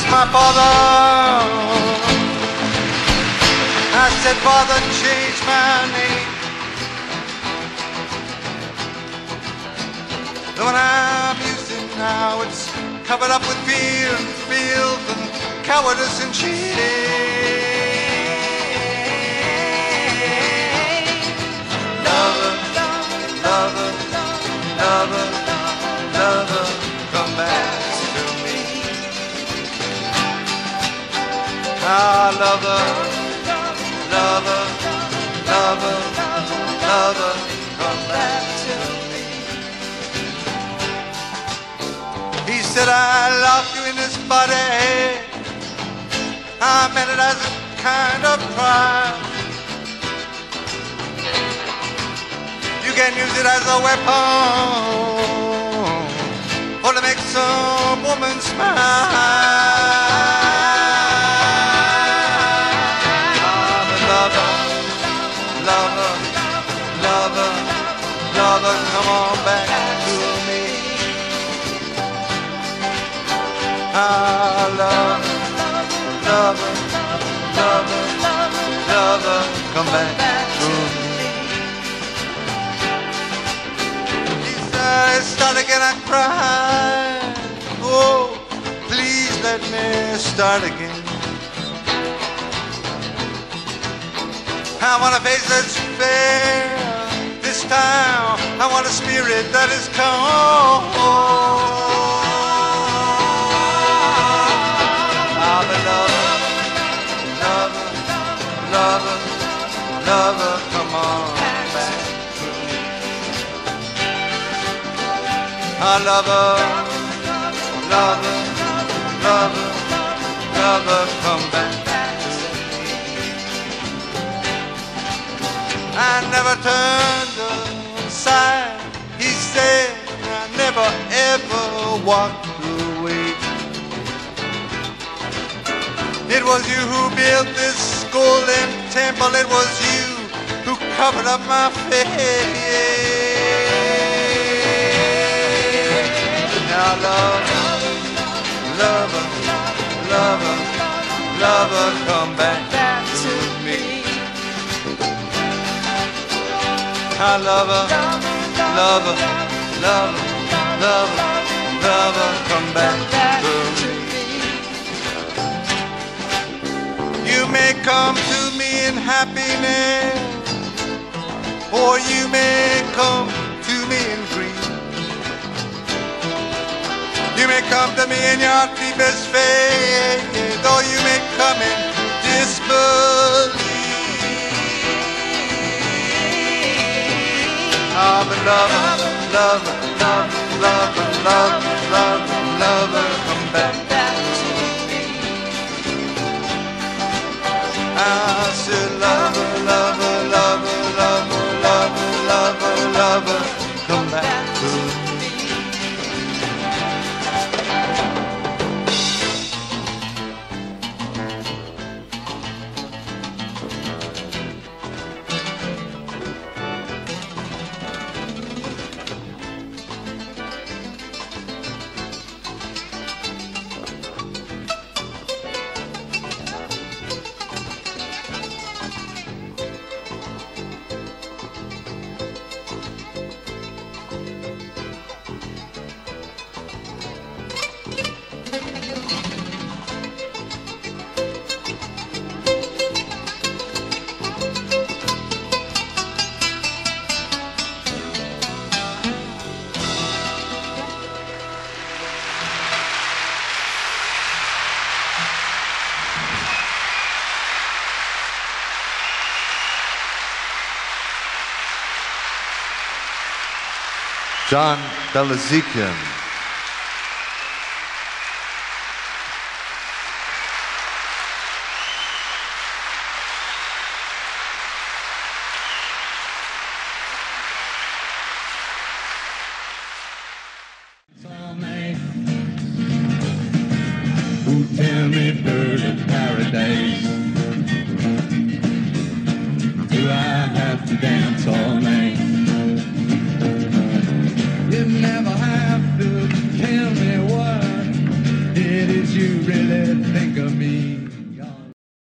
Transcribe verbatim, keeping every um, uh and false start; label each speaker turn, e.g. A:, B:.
A: my father. I said, Father, change my name. The one I'm using now, it's covered up with fear and filth and cowardice and shame. Lover, lover, lover, lover, come back to me. Ah, lover, lover, lover, lover, come back to me. He said, I locked you in this body. I meant it as a kind of pride. You can use it as a weapon or to make some woman smile. Lover, lover, lover, lover, come on back to me. Ah, lover, lover, lover, lover, come back to me. He said, start again, I cried. Oh, please let me start again. I want a face that's fair. This time I want a spirit that is calm. Ah, but lover, lover, lover, lover, come on back to me. Ah, lover, lover, lover, lover, come back. I never turned aside. He said, I never ever walked away. It was you who built this golden temple. It was you who covered up my face. Now lover, lover, lover, lover, come back to me. I love her, love her, love her, love her, love her, come back to me. You may come to me in happiness, or you may come to me in grief. You may come to me in your deepest faith, or you may come in disbelief. Ah, but lover, lover, lover, lover, lover, lover, lover, come back to me. I said, lover, lover, lover, lover, lover, lover, lover, come back to me.
B: John Bilezikjian.
C: Who tell me bird of paradise? Do I have to dance all night?